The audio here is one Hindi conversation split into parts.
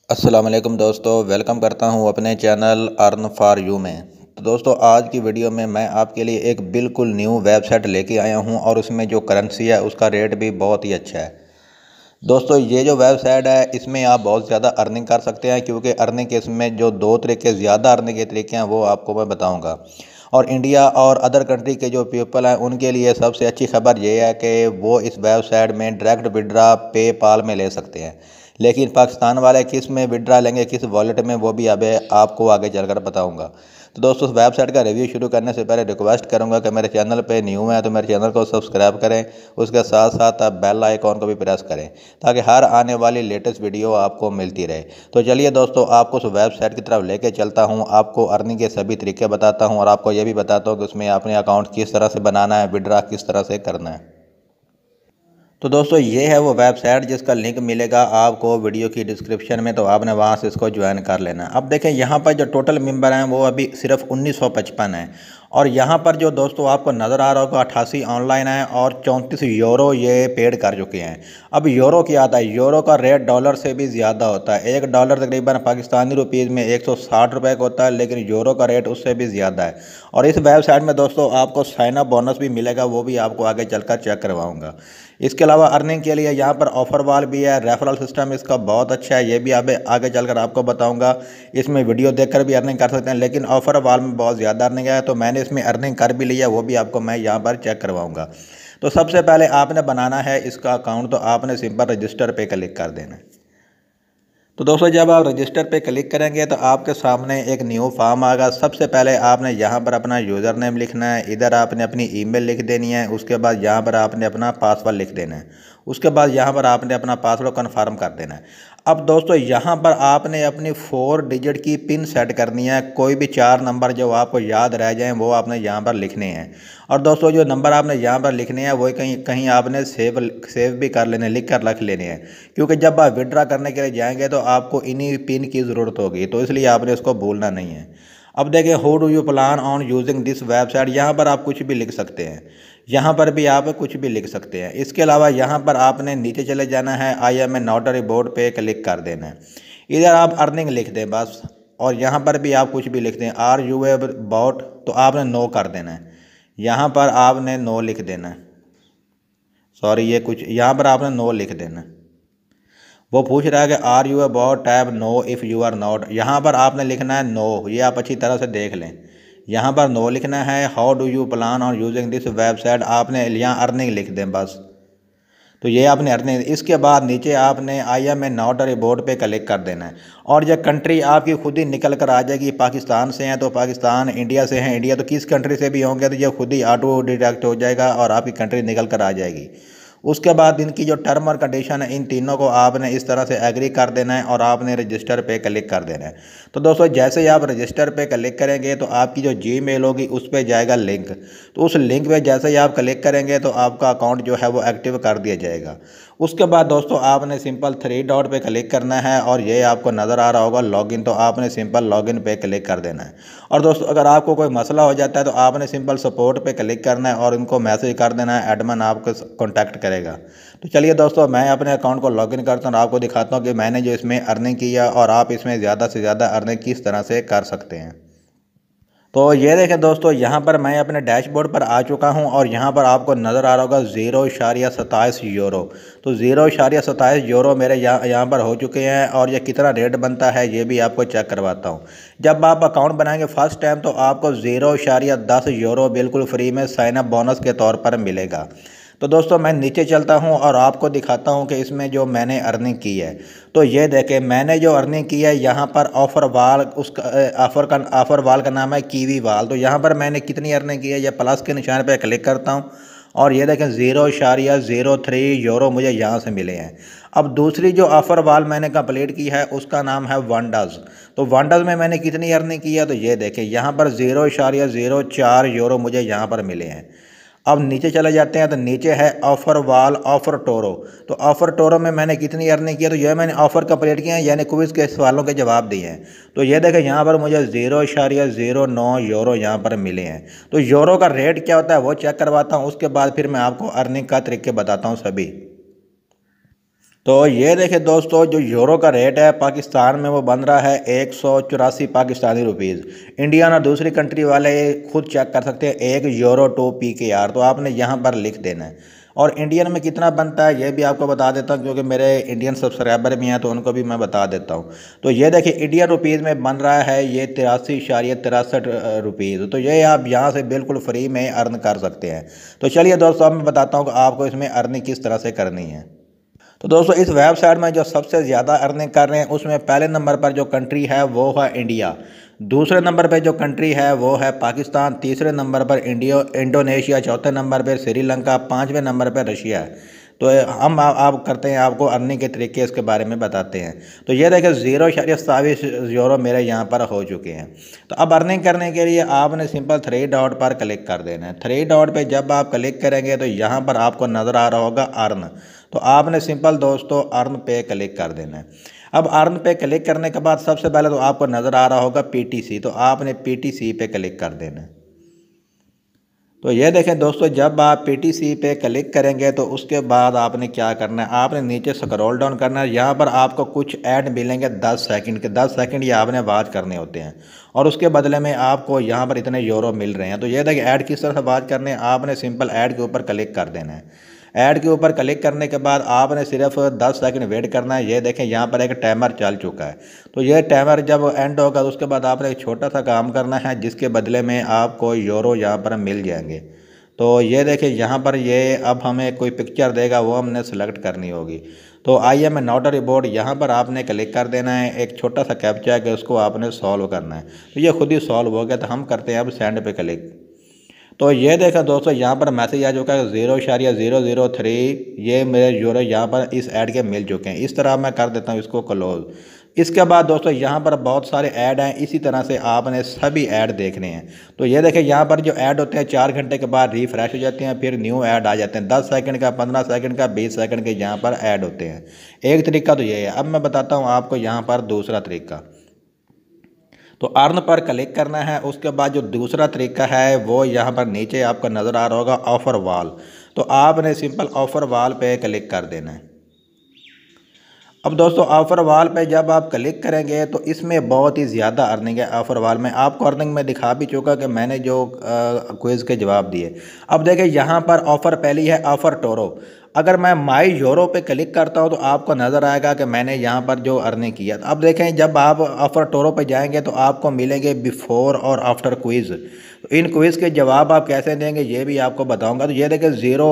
अस्सलाम वालेकुम दोस्तों, वेलकम करता हूं अपने चैनल अर्न फॉर यू में। तो दोस्तों आज की वीडियो में मैं आपके लिए एक बिल्कुल न्यू वेबसाइट लेके आया हूं और उसमें जो करेंसी है उसका रेट भी बहुत ही अच्छा है। दोस्तों ये जो वेबसाइट है इसमें आप बहुत ज़्यादा अर्निंग कर सकते हैं, क्योंकि अर्निंग के इसमें जो दो तरीके ज़्यादा अर्निंग के तरीके हैं वो आपको मैं बताऊँगा। और इंडिया और अदर कंट्री के जो पीपल हैं उनके लिए सबसे अच्छी खबर ये है कि वो इस वेबसाइट में डायरेक्ट विड्रा पेपाल में ले सकते हैं। लेकिन पाकिस्तान वाले किस में विड्रा लेंगे, किस वॉलेट में, वो भी अभी आपको आगे चलकर बताऊंगा। तो दोस्तों उस वेबसाइट का रिव्यू शुरू करने से पहले रिक्वेस्ट करूंगा कि मेरे चैनल पे न्यू है तो मेरे चैनल को सब्सक्राइब करें, उसके साथ साथ आप बेल आइकॉन को भी प्रेस करें ताकि हर आने वाली लेटेस्ट वीडियो आपको मिलती रहे। तो चलिए दोस्तों आपको उस वेबसाइट की तरफ लेके चलता हूँ, आपको अर्निंग के सभी तरीके बताता हूँ और आपको ये भी बताता हूँ कि उसमें अपने अकाउंट किस तरह से बनाना है, विड्रा किस तरह से करना है। तो दोस्तों ये है वो वेबसाइट जिसका लिंक मिलेगा आपको वीडियो की डिस्क्रिप्शन में, तो आपने वहाँ से इसको ज्वाइन कर लेना है। अब देखें यहाँ पर जो टोटल मेंबर हैं वो अभी सिर्फ 1955 हैं और यहाँ पर जो दोस्तों आपको नज़र आ रहा होगा 88 ऑनलाइन है और 34 यूरो ये पेड कर चुके हैं। अब यूरो क्या आता है, यूरो का रेट डॉलर से भी ज़्यादा होता है। एक डॉलर तकरीबन पाकिस्तानी रुपीज़ में 160 रुपये का होता है, लेकिन यूरो का रेट उससे भी ज़्यादा है। और इस वेबसाइट में दोस्तों आपको साइन अप बोनस भी मिलेगा, वो भी आपको आगे चलकर चेक करवाऊँगा। इसके अलावा अर्निंग के लिए यहाँ पर ऑफर वाल भी है, रेफरल सिस्टम इसका बहुत अच्छा है, ये भी आगे चलकर आपको बताऊंगा। इसमें वीडियो देखकर भी अर्निंग कर सकते हैं, लेकिन ऑफर वाल में बहुत ज़्यादा अर्निंग है, तो मैंने इसमें अर्निंग कर भी लिया, वो भी आपको मैं यहाँ पर चेक करवाऊँगा। तो सबसे पहले आपने बनाना है इसका अकाउंट, तो आपने सिंपल रजिस्टर पे क्लिक कर देना है। तो दोस्तों जब आप रजिस्टर पे क्लिक करेंगे तो आपके सामने एक न्यू फॉर्म आएगा। सबसे पहले आपने यहाँ पर अपना यूज़र नेम लिखना है, इधर आपने अपनी ईमेल लिख देनी है, उसके बाद यहाँ पर आपने अपना पासवर्ड लिख देना है, उसके बाद यहाँ पर आपने अपना पासवर्ड कन्फर्म कर देना है। अब दोस्तों यहाँ पर आपने अपनी 4 डिजिट की पिन सेट करनी है, कोई भी 4 नंबर जो आपको याद रह जाएं वो आपने यहाँ पर लिखने हैं। और दोस्तों जो नंबर आपने यहाँ पर लिखने हैं वही कहीं कहीं आपने सेव भी कर लेने, लिख कर रख लेने हैं, क्योंकि जब आप विड्रा करने के लिए जाएंगे तो आपको इन्हीं पिन की ज़रूरत होगी, तो इसलिए आपने इसको भूलना नहीं है। अब देखिए how do you plan on using this website, यहाँ पर आप कुछ भी लिख सकते हैं, यहाँ पर भी आप कुछ भी लिख सकते हैं। इसके अलावा यहाँ पर आपने नीचे चले जाना है, I am a notary board पे क्लिक कर देना है। इधर आप अर्निंग लिख दें बस, और यहाँ पर भी आप कुछ भी लिख दें, आर यू ए बॉट, तो आपने नो कर देना है, यहाँ पर आपने नो लिख देना है। सॉरी ये कुछ यहाँ पर आपने नो लिख देना है। वो पूछ रहा है कि are you about tab no if you are not, यहाँ पर आपने लिखना है नो, ये आप अच्छी तरह से देख लें, यहाँ पर नो लिखना है। How do you plan on using this website, आपने यहाँ अर्निंग लिख दें बस, तो ये आपने अर्निंग। इसके बाद नीचे आपने I am a notary board पे क्लिक कर देना है और ये कंट्री आपकी खुद ही निकल कर आ जाएगी। पाकिस्तान से हैं तो पाकिस्तान, इंडिया से हैं इंडिया, तो किस कंट्री से भी होंगे तो ये खुद ही ऑटो डिटेक्ट हो जाएगा और आपकी कंट्री निकल कर आ जाएगी। उसके बाद इनकी जो टर्म और कंडीशन है इन तीनों को आपने इस तरह से एग्री कर देना है और आपने रजिस्टर पे क्लिक कर देना है। तो दोस्तों जैसे ही आप रजिस्टर पे क्लिक करेंगे तो आपकी जो जीमेल होगी उस पर जाएगा लिंक, तो उस लिंक पे जैसे ही आप क्लिक करेंगे तो आपका अकाउंट जो है वो एक्टिव कर दिया जाएगा। उसके बाद दोस्तों आपने सिंपल 3 डॉट पे क्लिक करना है और ये आपको नज़र आ रहा होगा लॉगिन, तो आपने सिंपल लॉगिन पे क्लिक कर देना है। और दोस्तों अगर आपको कोई मसला हो जाता है तो आपने सिंपल सपोर्ट पे क्लिक करना है और इनको मैसेज कर देना है, एडमिन आपको कॉन्टैक्ट करेगा। तो चलिए दोस्तों मैं अपने अकाउंट को लॉगिन करता हूँ और आपको दिखाता हूँ कि मैंने जो इसमें अर्निंग किया और आप इसमें ज़्यादा से ज़्यादा अर्निंग किस तरह से कर सकते हैं। तो ये देखें दोस्तों यहाँ पर मैं अपने डैशबोर्ड पर आ चुका हूँ और यहाँ पर आपको नज़र आ रहा होगा 0.27 यूरो, तो 0.27 यूरो मेरे यहाँ पर हो चुके हैं। और ये कितना रेट बनता है ये भी आपको चेक करवाता हूँ। जब आप अकाउंट बनाएंगे फर्स्ट टाइम तो आपको 0.10 यूरो बिल्कुल फ्री में साइन अप बोनस के तौर पर मिलेगा। तो दोस्तों मैं नीचे चलता हूं और आपको दिखाता हूं कि इसमें जो मैंने अर्निंग की है। तो ये देखें मैंने जो अर्निंग की है यहाँ पर ऑफ़र वाल, उसका ऑफ़र वाल का नाम है कीवी वाल। तो यहाँ पर मैंने कितनी अर्निंग की है, ये प्लस के निशान पर क्लिक करता हूँ और ये देखें 0.03 यूरो मुझे यहाँ से मिले हैं। अब दूसरी जो ऑफ़र वाल मैंने कंप्लीट की है उसका नाम है वंडर्स, तो वंडर्स में मैंने कितनी अर्निंग की है, तो ये देखें यहाँ पर 0.04 यूरो मुझे यहाँ पर मिले हैं। अब नीचे चले जाते हैं तो नीचे है ऑफ़र वाल ऑफ़र टोरो, तो ऑफ़र टोरो में मैंने कितनी अर्निंग की है, तो यह मैंने ऑफ़र कंप्लीट किए हैं, यानी क्विज़ के सवालों के जवाब दिए हैं। तो ये देखें यहाँ पर मुझे 0.09 यूरो यहाँ पर मिले हैं। तो यूरो का रेट क्या होता है वो चेक करवाता हूँ, उसके बाद फिर मैं आपको अर्निंग का तरीके बताता हूँ सभी। तो ये देखिए दोस्तों, जो यूरो का रेट है पाकिस्तान में वो बन रहा है 184 पाकिस्तानी रुपीज़। इंडियन और दूसरी कंट्री वाले खुद चेक कर सकते हैं, 1 यूरो 2 PKR। तो आपने यहाँ पर लिख देना है। और इंडियन में कितना बनता है ये भी आपको बता देता हूँ, क्योंकि मेरे इंडियन सब्सक्राइबर भी हैं तो उनको भी मैं बता देता हूँ। तो ये देखिए इंडियन रुपीज़ में बन रहा है ये 83.63 रुपीज़। तो ये आप यहाँ से बिल्कुल फ्री में अर्न कर सकते हैं। तो चलिए दोस्तों, अब मैं बताता हूँ कि आपको इसमें अर्निंग किस तरह से करनी है। तो दोस्तों, इस वेबसाइट में जो सबसे ज़्यादा अर्निंग कर रहे हैं उसमें पहले नंबर पर जो कंट्री है वो है इंडिया, दूसरे नंबर पर जो कंट्री है वो है पाकिस्तान, तीसरे नंबर पर इंडोनेशिया, चौथे नंबर पर श्रीलंका, पाँचवें नंबर पर रशिया है। तो हम आप करते हैं, आपको अर्निंग के तरीके इसके बारे में बताते हैं। तो ये देखिए 0.27 यूरो मेरे यहाँ पर हो चुके हैं। तो अब अर्निंग करने के लिए आपने सिंपल 3 डॉट पर क्लिक कर देना है। 3 डॉट पे जब आप क्लिक करेंगे तो यहाँ पर आपको नज़र आ रहा होगा अर्न। तो आपने सिंपल दोस्तों अर्न पे क्लिक कर देना है। अब अर्न पे क्लिक करने के बाद सबसे पहले तो आपको नज़र आ रहा होगा PTC। तो आपने PTC पे क्लिक कर देना है। तो ये देखें दोस्तों, जब आप PTC पे क्लिक करेंगे तो उसके बाद आपने क्या करना है, आपने नीचे स्क्रॉल डाउन करना है। यहाँ पर आपको कुछ ऐड मिलेंगे 10 सेकंड के। 10 सेकंड ये आपने वॉच करने होते हैं और उसके बदले में आपको यहाँ पर इतने यूरो मिल रहे हैं। तो ये देखिए ऐड किस तरह से वॉच करने हैं, आपने सिंपल ऐड के ऊपर क्लिक कर देना है। ऐड के ऊपर क्लिक करने के बाद आपने सिर्फ 10 सेकंड वेट करना है। ये देखें यहाँ पर एक टाइमर चल चुका है। तो ये टाइमर जब एंड होगा तो उसके बाद आपने एक छोटा सा काम करना है, जिसके बदले में आपको यूरो यहाँ पर मिल जाएंगे। तो ये देखिए यहाँ पर ये अब हमें कोई पिक्चर देगा, वो हमने सेलेक्ट करनी होगी। तो I am a notary board, यहाँ पर आपने क्लिक कर देना है। एक छोटा सा कैप्चा है कि उसको आपने सॉल्व करना है। तो ये खुद ही सॉल्व हो गया। तो हम करते हैं अब सेंड पे क्लिक। तो ये देखा दोस्तों, यहाँ पर मैसेज आ चुका है 0.003 ये मेरे यूरो यहाँ पर इस ऐड के मिल चुके हैं। इस तरह मैं कर देता हूँ इसको क्लोज। इसके बाद दोस्तों यहाँ पर बहुत सारे ऐड हैं, इसी तरह से आपने सभी ऐड देखने हैं। तो ये देखें यहाँ पर जो ऐड होते हैं 4 घंटे के बाद रिफ्रेश हो जाते हैं, फिर न्यू ऐड आ जाते हैं। 10 सेकंड का, 15 सेकंड का, 20 सेकंड के यहाँ पर ऐड होते हैं। एक तरीका तो ये है। अब मैं बताता हूँ आपको यहाँ पर दूसरा तरीका। तो अर्न पर क्लिक करना है। उसके बाद जो दूसरा तरीका है वो यहाँ पर नीचे आपको नज़र आ रहा होगा ऑफ़र वॉल। तो आपने सिंपल ऑफ़र वॉल पे क्लिक कर देना है। अब दोस्तों ऑफ़र वॉल पे जब आप क्लिक करेंगे तो इसमें बहुत ही ज़्यादा अर्निंग है। ऑफ़र वॉल में आपको अर्निंग में दिखा भी चुका कि मैंने जो क्विज़ के जवाब दिए। अब देखें यहाँ पर ऑफ़र पहली है ऑफ़र टोरो। अगर मैं माई यूरो पे क्लिक करता हूँ तो आपको नज़र आएगा कि मैंने यहाँ पर जो अर्निंग किया। अब देखें जब आप ऑफ़र टोरो पे जाएंगे तो आपको मिलेंगे बिफोर और आफ्टर क्विज़। तो इन क्विज़ के जवाब आप कैसे देंगे ये भी आपको बताऊंगा। तो ये देखें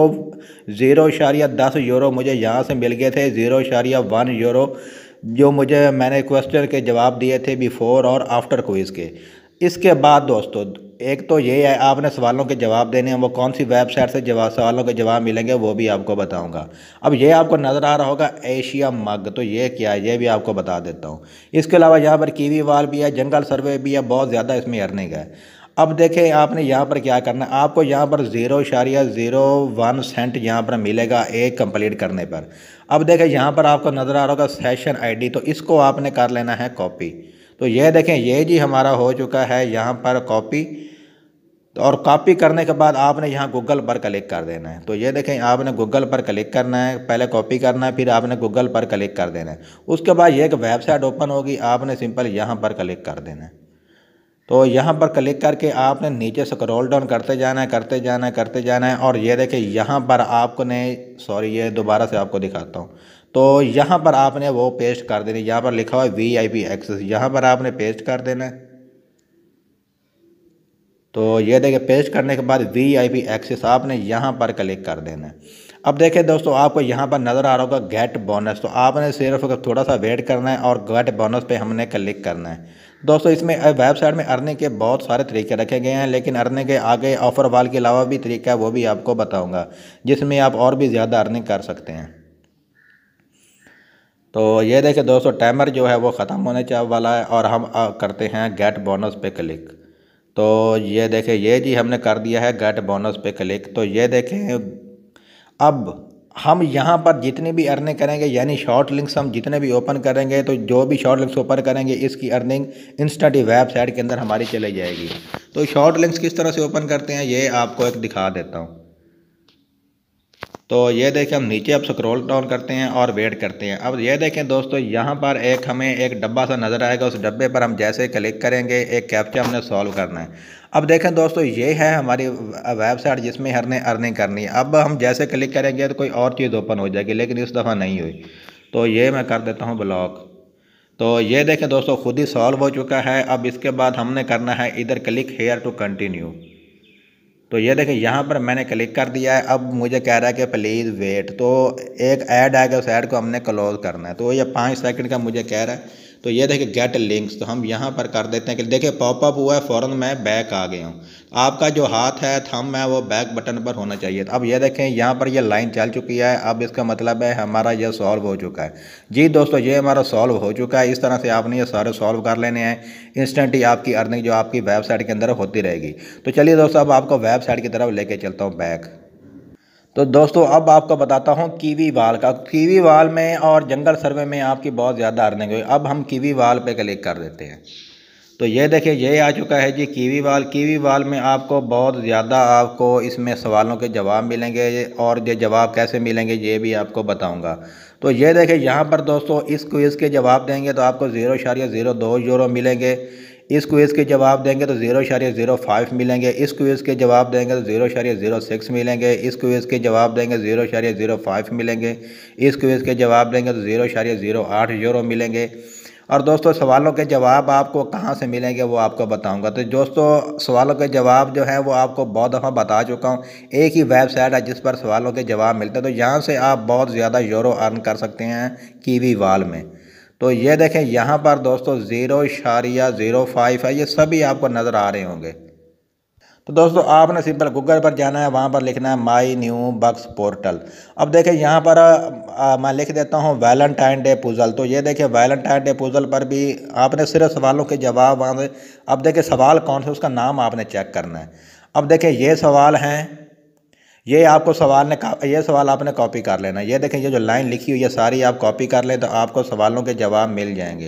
0.10 यूरो मुझे यहाँ से मिल गए थे। 0.1 यूरो जो मुझे मैंने क्वेश्चन के जवाब दिए थे बिफोर और आफ्टर क्विज़ के। इसके बाद दोस्तों एक तो ये है, आपने सवालों के जवाब देने हैं। वो कौन सी वेबसाइट से सवालों के जवाब मिलेंगे वो भी आपको बताऊंगा। अब ये आपको नज़र आ रहा होगा एशिया मग। तो ये क्या है ये भी आपको बता देता हूँ। इसके अलावा यहाँ पर कीवी वाल भी है, जंगल सर्वे भी है, बहुत ज़्यादा इसमें अर्निंग है। अब देखें आपने यहाँ पर क्या करना है, आपको यहाँ पर 0.01 सेंट यहाँ पर मिलेगा एक कंप्लीट करने पर। अब देखें यहाँ पर आपको नज़र आ रहा होगा सेशन ID। तो इसको आपने कर लेना है कॉपी। तो ये देखें ये जी हमारा हो चुका है यहाँ पर कॉपी। और कॉपी करने के बाद आपने यहाँ गूगल पर क्लिक कर देना है। तो ये देखें आपने गूगल पर क्लिक करना है, पहले कॉपी करना है, फिर आपने गूगल पर क्लिक कर देना है। उसके बाद ये एक वेबसाइट ओपन होगी, आपने सिंपल यहाँ पर क्लिक कर देना है। तो यहाँ पर क्लिक करके आपने नीचे स्क्रॉल डाउन करते जाना है, करते जाना है, करते जाना है। और ये देखिए यहाँ पर आपने ये दोबारा से आपको दिखाता हूँ। तो यहाँ पर आपने वो पेस्ट कर देनी, यहाँ पर लिखा हुआ है VIP एक्सेस, यहाँ पर आपने पेस्ट कर देना है। तो ये देखिए पेस्ट करने के बाद VIP एक्सेस आपने यहाँ पर क्लिक कर देना है। अब देखें दोस्तों आपको यहाँ पर नज़र आ रहा होगा गेट बोनस। तो आपने सिर्फ थोड़ा सा वेट करना है और गेट बोनस पे हमने क्लिक करना है। दोस्तों इसमें वेबसाइट में अर्निंग के बहुत सारे तरीके रखे गए हैं, लेकिन अर्निंग के आगे ऑफ़र वाल के अलावा भी तरीका है, वो भी आपको बताऊँगा जिसमें आप और भी ज़्यादा अर्निंग कर सकते हैं। तो ये देखें दोस्तों टाइमर जो है वो ख़त्म होने वाला है और हम करते हैं गेट बोनस पे क्लिक। तो ये देखें ये जी हमने कर दिया है गेट बोनस पे क्लिक। तो ये देखें अब हम यहाँ पर जितनी भी अर्निंग करेंगे, यानी शॉर्ट लिंक्स हम जितने भी ओपन करेंगे, तो जो भी शॉर्ट लिंक्स ओपन करेंगे इसकी अर्निंग इंस्टेंट वेबसाइट के अंदर हमारी चली जाएगी। तो शॉर्ट लिंक्स किस तरह से ओपन करते हैं ये आपको एक दिखा देता हूँ। तो ये देखें, हम नीचे अब स्क्रॉल डाउन करते हैं और वेट करते हैं। अब ये देखें दोस्तों, यहाँ पर हमें एक डब्बा सा नज़र आएगा। उस डब्बे पर हम जैसे क्लिक करेंगे, एक कैप्चा हमने सॉल्व करना है। अब देखें दोस्तों, ये है हमारी वेबसाइट जिसमें हमने अर्निंग करनी है। अब हम जैसे क्लिक करेंगे तो कोई और चीज़ ओपन हो जाएगी, लेकिन इस दफ़ा नहीं हुई। तो ये मैं कर देता हूँ ब्लॉक। तो ये देखें दोस्तों, खुद ही सॉल्व हो चुका है। अब इसके बाद हमने करना है इधर क्लिक हेयर टू कंटिन्यू। तो ये देखें, यहाँ पर मैंने क्लिक कर दिया है। अब मुझे कह रहा है कि प्लीज़ वेट। तो एक ऐड आएगा, उस ऐड को हमने क्लोज करना है। तो ये 5 सेकंड का मुझे कह रहा है। तो ये देखिए गेट लिंक्स, तो हम यहाँ पर कर देते हैं कि देखिए पॉपअप हुआ है, फ़ौरन मैं बैक आ गया हूँ। आपका जो हाथ है, थंब है, वो बैक बटन पर होना चाहिए। अब ये देखें, यहाँ पर ये लाइन चल चुकी है। अब इसका मतलब है हमारा ये सॉल्व हो चुका है। जी दोस्तों, ये हमारा सॉल्व हो चुका है। इस तरह से आपने ये सारे सॉल्व कर लेने हैं। इंस्टेंट ही आपकी अर्निंग जो आपकी वेबसाइट के अंदर होती रहेगी। तो चलिए दोस्तों, अब आपको वेबसाइट की तरफ लेके चलता हूँ बैक। तो दोस्तों, अब आपको बताता हूँ कीवी वाल का। कीवी वाल में और जंगल सर्वे में आपकी बहुत ज़्यादा अर्निंग हुई। अब हम कीवी वाल पे क्लिक कर देते हैं। तो ये देखिए, ये आ चुका है जी कीवी वाल। कीवी वाल में आपको बहुत ज़्यादा आपको इसमें सवालों के जवाब मिलेंगे, और ये जवाब कैसे मिलेंगे ये भी आपको बताऊंगा। तो ये देखिए, यहाँ पर दोस्तों इस क्विज़ के जवाब देंगे तो आपको 0.02 यूरो मिलेंगे। इस क्विज़ के जवाब देंगे तो 0.05 मिलेंगे। इस क्विज़ के जवाब देंगे तो 0.06 मिलेंगे। इस क्विज़ के जवाब देंगे 0.05 मिलेंगे। इस क्विज़ के जवाब देंगे तो 0.08 यूरो मिलेंगे। और दोस्तों, सवालों के जवाब आपको कहाँ से मिलेंगे वो आपको बताऊंगा। तो दोस्तों, सवालों के जवाब जो है वो आपको बहुत दफ़ा बता चुका हूँ। एक ही वेबसाइट है जिस पर सवालों के जवाब मिलते हैं। तो यहाँ से आप बहुत ज़्यादा यूरो अर्न कर सकते हैं कीवी वाल में। तो ये देखें, यहाँ पर दोस्तों 0.05 है। ये सभी आपको नज़र आ रहे होंगे। तो दोस्तों, आपने सिंपल गूगल पर जाना है, वहाँ पर लिखना है माई न्यू बक्स पोर्टल। अब देखिए, यहाँ पर मैं लिख देता हूँ वैलेंटाइन डे पुज़ल। तो ये देखिए, वैलेंटाइन डे पुज़ल पर भी आपने सिर्फ सवालों के जवाब वहाँ से। अब देखिए, सवाल कौन से उसका नाम आपने चेक करना है। अब देखिए, ये सवाल हैं। ये आपको ये सवाल आपने कॉपी कर लेना। ये देखें, ये जो लाइन लिखी हुई है सारी आप कॉपी कर लें तो आपको सवालों के जवाब मिल जाएंगे।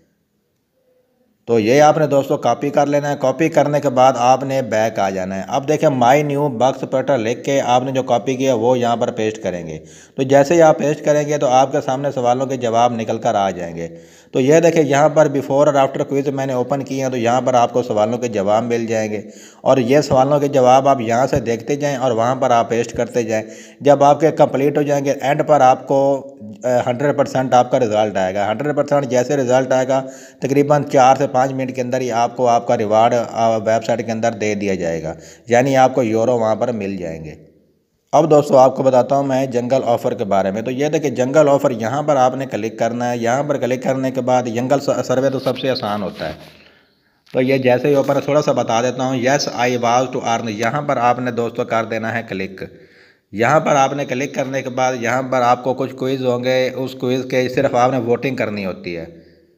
तो ये आपने दोस्तों कॉपी कर लेना है। कॉपी करने के बाद आपने बैक आ जाना है। अब देखें, माई न्यू बक्स पोर्टल लिख के आपने जो कॉपी किया वो यहाँ पर पेस्ट करेंगे। तो जैसे ही आप पेस्ट करेंगे तो आपके सामने सवालों के जवाब निकल कर आ जाएंगे। तो ये देखिए, यहाँ पर बिफोर और आफ्टर क्विज मैंने ओपन किए हैं। तो यहाँ पर आपको सवालों के जवाब मिल जाएंगे, और ये सवालों के जवाब आप यहाँ से देखते जाएँ और वहाँ पर आप पेस्ट करते जाएँ। जब आपके कंप्लीट हो जाएंगे, एंड पर आपको 100% आपका रिज़ल्ट आएगा। 100% जैसे रिज़ल्ट आएगा, तकरीबन 4 से 5 मिनट के अंदर ही आपको आपका रिवार्ड वेबसाइट के अंदर दे दिया जाएगा। यानी आपको यूरो वहाँ पर मिल जाएंगे। अब दोस्तों, आपको बताता हूँ मैं जंगल ऑफ़र के बारे में। तो ये देखिए, जंगल ऑफ़र यहाँ पर आपने क्लिक करना है। यहाँ पर क्लिक करने के बाद जंगल सर्वे तो सबसे आसान होता है। तो ये जैसे ही ओपन, थोड़ा सा बता देता हूँ। Yes I was to earn, यहाँ पर आपने दोस्तों कर देना है क्लिक। यहाँ पर आपने क्लिक करने के बाद यहाँ पर आपको कुछ क्विज़ होंगे। उस क्विज़ के सिर्फ आपने वोटिंग करनी होती है।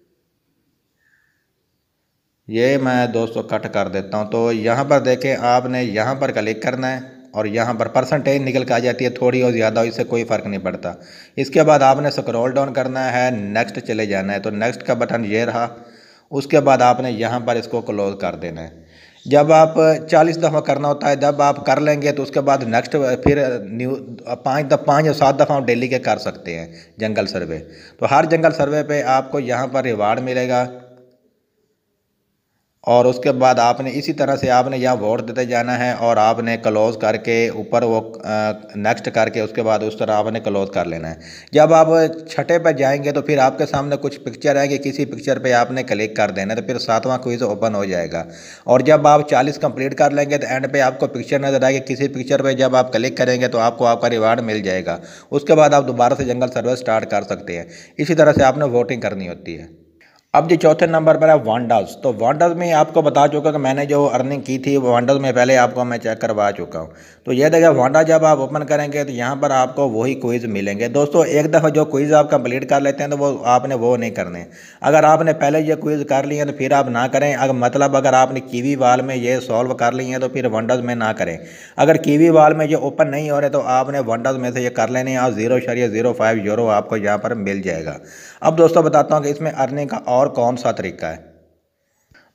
ये मैं दोस्तों कट कर देता हूँ। तो यहाँ पर देखें, आपने यहाँ पर क्लिक करना है और यहाँ पर परसेंटेज निकल के आ जाती है, थोड़ी और ज़्यादा, इससे कोई फ़र्क नहीं पड़ता। इसके बाद आपने स्क्रॉल डाउन करना है, नेक्स्ट चले जाना है। तो नेक्स्ट का बटन ये रहा। उसके बाद आपने यहाँ पर इसको क्लोज़ कर देना है। जब आप 40 दफ़ा करना होता है, जब आप कर लेंगे तो उसके बाद नेक्स्ट फिर न्यू 5 या 7 दफ़ा डेली के कर सकते हैं जंगल सर्वे। तो हर जंगल सर्वे पे आपको यहाँ पर रिवार्ड मिलेगा, और उसके बाद आपने इसी तरह से आपने यहाँ वोट देते जाना है, और आपने क्लोज़ करके ऊपर वो नेक्स्ट करके उसके बाद उस तरह आपने क्लोज़ कर लेना है। जब आप छठे पर जाएंगे तो फिर आपके सामने कुछ पिक्चर आएंगे, किसी पिक्चर पे आपने क्लिक कर देना है, तो फिर 7वां क्विज़ ओपन हो जाएगा। और जब आप 40 कंप्लीट कर लेंगे तो एंड पे आपको पिक्चर नज़र आएगी। किसी पिक्चर पर जब आप क्लिक करेंगे तो आपको आपका रिवार्ड मिल जाएगा। उसके बाद आप दोबारा से जंगल सर्वे स्टार्ट कर सकते हैं। इसी तरह से आपने वोटिंग करनी होती है। अब जो चौथे नंबर पर है वांडर्स। तो वांडर्स में आपको बता चुका कि मैंने जो अर्निंग की थी वो वांडर्स में पहले आपको मैं चेक करवा चुका हूँ। तो ये देखिए, वांडा जब आप ओपन करेंगे तो यहाँ पर आपको वही क्विज़ मिलेंगे। दोस्तों, एक दफ़ा जो क्विज़ आप कंप्लीट कर लेते हैं तो वो आपने वो नहीं करने। अगर आपने पहले ये क्विज़ कर लिए हैं तो फिर आप ना करें। अगर मतलब अगर आपने कीवी वाल में ये सॉल्व कर लिए हैं तो फिर वंडर्स में ना करें। अगर कीवी वाल में ये ओपन नहीं हो रहे तो आपने वंडर्स में से ये कर लेने हैं, और 0.05 यूरो आपको यहाँ पर मिल जाएगा। अब दोस्तों बताता हूँ कि इसमें अर्निंग का और कौन सा तरीका है।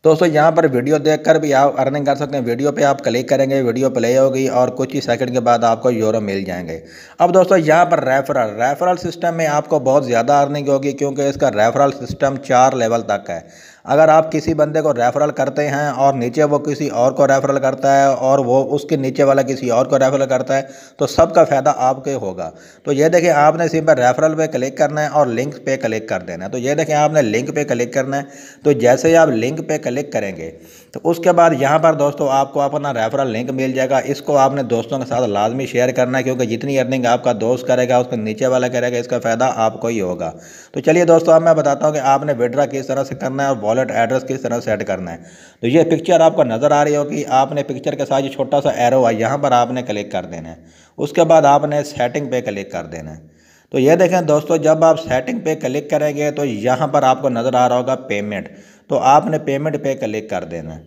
दोस्तों यहाँ पर वीडियो देखकर भी आप अर्निंग कर सकते हैं। वीडियो पे आप क्लिक करेंगे, वीडियो प्ले होगी और कुछ ही सेकंड के बाद आपको यूरो मिल जाएंगे। अब दोस्तों यहाँ पर रेफरल सिस्टम में आपको बहुत ज़्यादा अर्निंग होगी, क्योंकि इसका रेफरल सिस्टम 4 लेवल तक है। अगर आप किसी बंदे को रेफरल करते हैं और नीचे वो किसी और को रेफरल करता है और वो उसके नीचे वाला किसी और को रेफरल करता है, तो सबका फ़ायदा आपके होगा। तो ये देखिए, आपने सिंपल रेफरल पे क्लिक करना है और लिंक पे क्लिक कर देना है। तो ये देखिए, आपने लिंक पे क्लिक करना है। तो जैसे ही आप लिंक पे क्लिक करेंगे तो उसके बाद यहाँ पर दोस्तों आपको अपना रेफरल लिंक मिल जाएगा। इसको आपने दोस्तों के साथ लाजमी शेयर करना है, क्योंकि जितनी अर्निंग आपका दोस्त करेगा उसके नीचे वाला करेगा, इसका फ़ायदा आपको ही होगा। तो चलिए दोस्तों, अब मैं बताता हूँ कि आपने विड्रॉ किस तरह से करना है और वॉलेट एड्रेस किस तरह सेट करना है। तो ये पिक्चर आपको नज़र आ रही होगी। आपने पिक्चर के साथ जो छोटा सा एरो है यहाँ पर आपने क्लिक कर देना है। उसके बाद आपने सेटिंग पे क्लिक कर देना है। तो ये देखें दोस्तों, जब आप सेटिंग पे क्लिक करेंगे तो यहाँ पर आपको नज़र आ रहा होगा पेमेंट। तो आपने पेमेंट पे क्लिक कर देना है।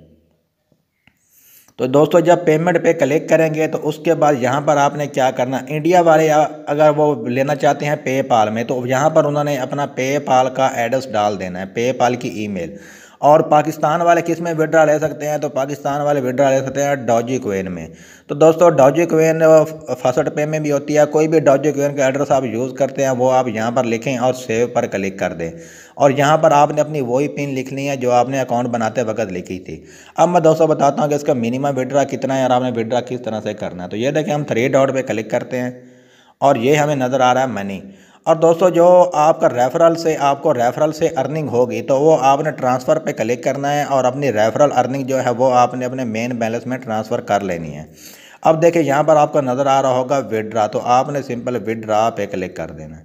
तो दोस्तों, जब पेमेंट पे क्लिक करेंगे तो उसके बाद यहाँ पर आपने क्या करना, इंडिया वाले अगर वो लेना चाहते हैं पेपाल में, तो यहाँ पर उन्होंने अपना पेपाल का एड्रेस डाल देना है, पेपाल की ईमेल। और पाकिस्तान वाले किस में विड्रॉ ले सकते हैं, तो पाकिस्तान वाले विड्रॉ ले सकते हैं डॉजी कोइन में। तो दोस्तों, डॉजी कोइन फर्स्ट पे में भी होती है। कोई भी डॉजी कोइन का एड्रेस आप यूज़ करते हैं वो आप यहाँ पर लिखें और सेव पर क्लिक कर दें। और यहाँ पर आपने अपनी वही पिन लिखनी है जो आपने अकाउंट बनाते वक्त लिखी थी। अब मैं दोस्तों बताता हूँ कि इसका मिनिमम विड्रॉ कितना है और आपने विड्रॉ किस तरह से करना है। तो ये देखें, हम 3 डॉट पे क्लिक करते हैं और ये हमें नज़र आ रहा है मनी। और दोस्तों, जो आपका आपको रेफरल से अर्निंग होगी तो वो आपने ट्रांसफ़र पे क्लिक करना है और अपनी रेफरल अर्निंग जो है वो आपने अपने मेन बैलेंस में ट्रांसफ़र कर लेनी है। अब देखिए, यहाँ पर आपको नज़र आ रहा होगा विड्रॉ, तो आपने सिंपल विड्रॉ पे क्लिक कर देना है।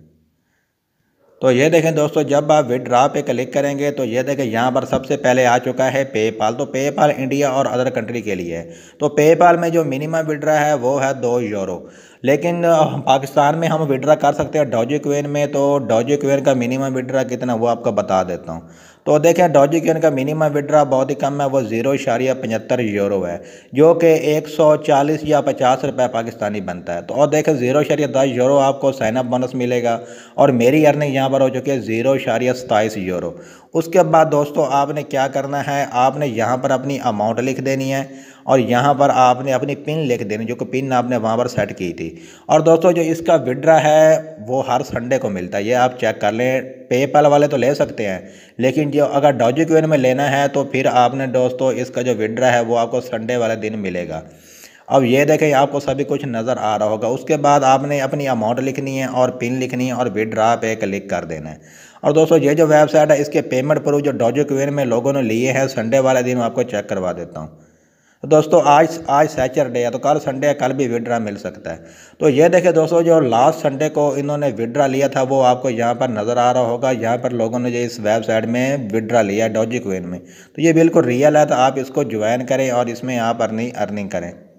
तो ये देखें दोस्तों, जब आप विड्रॉ पे क्लिक करेंगे तो ये देखें, यहाँ पर सबसे पहले आ चुका है पेपाल। तो पेपाल इंडिया और अदर कंट्री के लिए है। तो पेपाल में जो मिनिमम विड्रॉ है वो है 2 यूरो। लेकिन पाकिस्तान में हम विड्रॉ कर सकते हैं डॉजी कोइन में। तो डॉजी कोइन का मिनिमम विड्रॉ कितना वो आपको बता देता हूँ। तो देखें, डॉजी कोइन का मिनिमम विड्रॉ बहुत ही कम है, वो 0.75 यूरो है, जो कि 140 या 50 रुपये पाकिस्तानी बनता है। तो और देखें, 0.10 यूरो आपको साइन अप बोनस मिलेगा और मेरी अर्निंग यहाँ पर हो चुकी है 0.27 यूरो। उसके बाद दोस्तों, आपने क्या करना है, आपने यहाँ पर अपनी अमाउंट लिख देनी है और यहाँ पर आपने अपनी पिन लिख देनी, जो कि पिन आपने वहाँ पर सेट की थी। और दोस्तों, जो इसका विड्रॉ है वो हर संडे को मिलता है, ये आप चेक कर लें। पेपाल वाले तो ले सकते हैं, लेकिन जो अगर डॉजी कोइन में लेना है तो फिर आपने दोस्तों इसका जो विड्रॉ है वो आपको संडे वाले दिन मिलेगा। अब ये देखें, आपको सभी कुछ नज़र आ रहा होगा। उसके बाद आपने अपनी अमाउंट लिखनी है और पिन लिखनी है और विड्रॉ पे क्लिक कर देना है। और दोस्तों, ये जो वेबसाइट है इसके पेमेंट प्रूफ जो डॉजी कोइन में लोगों ने लिए हैं संडे वाले दिन, आपको चेक करवा देता हूँ। तो दोस्तों, आज सैटरडे है, तो कल संडे है, कल भी विड्रॉ मिल सकता है। तो ये देखें दोस्तों, जो लास्ट संडे को इन्होंने विड्रॉ लिया था वो आपको यहाँ पर नज़र आ रहा होगा। यहाँ पर लोगों ने जो इस वेबसाइट में विड्रॉ लिया है डॉजी कोइन में, तो ये बिल्कुल रियल है। तो आप इसको ज्वाइन करें और इसमें आप अर्निंग करें।